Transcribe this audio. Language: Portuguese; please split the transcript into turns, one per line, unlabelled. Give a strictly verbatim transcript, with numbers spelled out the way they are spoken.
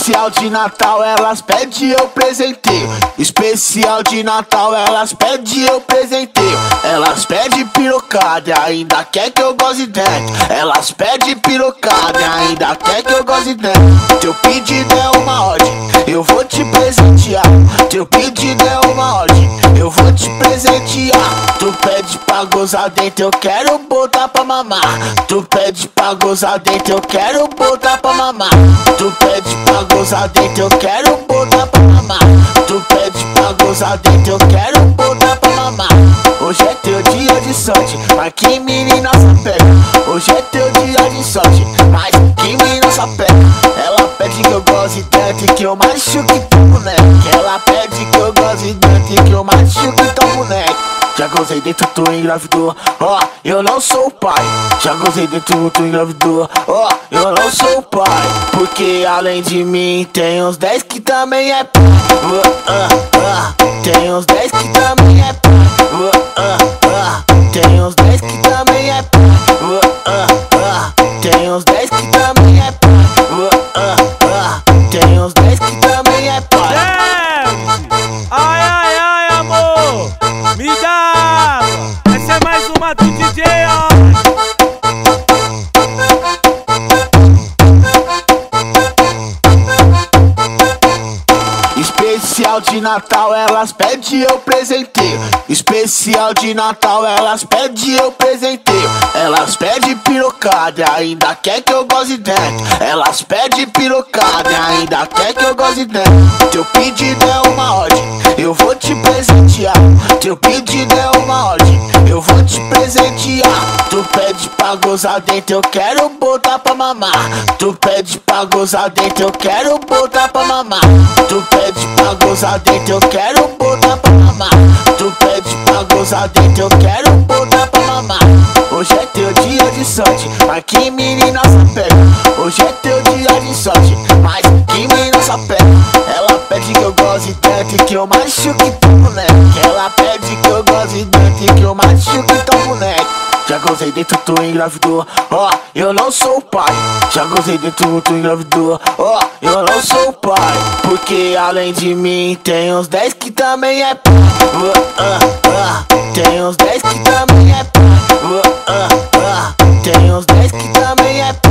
Especial de Natal, elas pedem, eu presenteio. Especial de Natal, elas pedem, eu presenteio. Elas pedem pirocada, ainda quer que eu goze dentro. Elas pedem pirocada, ainda quer que eu goze dentro. Teu pedido é uma ordem, eu vou te presentear. Teu pedido é uma ordem, eu vou te presentear. Tu pede pra gozar dentro, eu quero botar pra mamar. Tu pede pra gozar dentro, eu quero botar pra mamar. Tu pede pra gozar dentro, eu quero botar pra mamar. Tu pede pra gozar dentro, eu quero botar pra mamar. Hoje é teu dia de sorte, mas que menina sapeca. Hoje é teu dia de sorte, mas que menina sapeca. Ela pede que eu goze tanto e que eu machuque teu boneco. Ela pede que eu goze tanto e que eu machuque teu boneco. Já gozei dentro, tu engravidou, ó, oh, eu não sou o pai. Já gozei dentro, tu engravidou, ó, oh, eu não sou o pai. Porque além de mim tem uns dez que também é pai. uh, uh, uh. Tem uns dez que também é pai. uh, uh, uh. Tem uns dez que também é pai. uh, uh, uh. Tem uns dez que também é pai. uh, uh, uh. Tem uns dez que também é pai.
Ai, ai, ai, amor, me dá. Essa é mais uma do D J, ó.
Especial de Natal, elas pedem, eu presenteio. Especial de Natal, elas pedem, eu presenteio. Elas pedem pirocada, ainda quer que eu goze dentro. Elas pedem pirocada, ainda quer que eu goze dentro. Teu pedido é uma ordem, eu vou te presentear. Teu pedido é uma ordem, eu vou te presentear. Tu pede pra gozar dentro, eu quero botar pra mamar. Tu pede pra gozar dentro, eu quero botar pra mamar. Tu pede pra gozar dentro, eu quero botar pra mamar. Tu pede pra gozar dentro, eu quero botar pra mamar. Hoje é teu dia de sorte, mas que menina sapeca. Hoje é teu dia de sorte, mas que menina sapeca. Ela pede que eu goze tanto e que eu machuque teu boneco. Ela pede que eu goze tanto e que eu machuque teu boneco. Já gozei dentro, tu engravidou, ó, oh, eu não sou o pai. Já gozei dentro, tu engravidou, ó, oh, eu não sou o pai. Porque além de mim tem uns dez que também é pai. uh, uh, uh. Tem uns dez que também é pai. uh, uh, uh. Tem uns dez que também é pai.